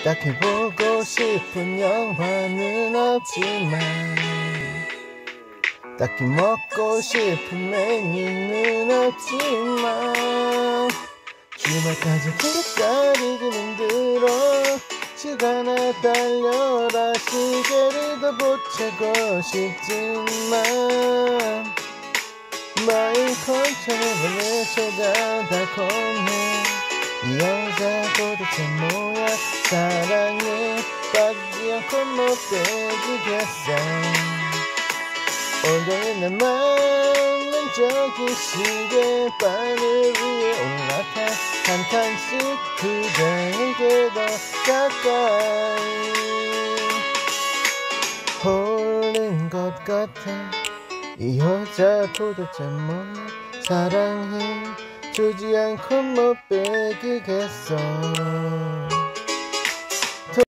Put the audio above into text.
딱히 보고 싶은 영화는 없지만 딱히 먹고 싶은 메뉴는 없지만 주말까지 기다리기 힘들어 시간아 달려라 시계를 더 보채고 싶지만 마음 컨트롤을 쳐다 달콤해 이 여자 도대체 뭐야 사랑에 빠지지 않고 못 빼주겠어 온종일 내 맘은 저기 시계바늘 위에 올라타 한 칸씩 그대에게 더 가까이 홀린 것 같아 이 여자 도대체 뭐야 사랑해 주지 않고 못 빼기겠어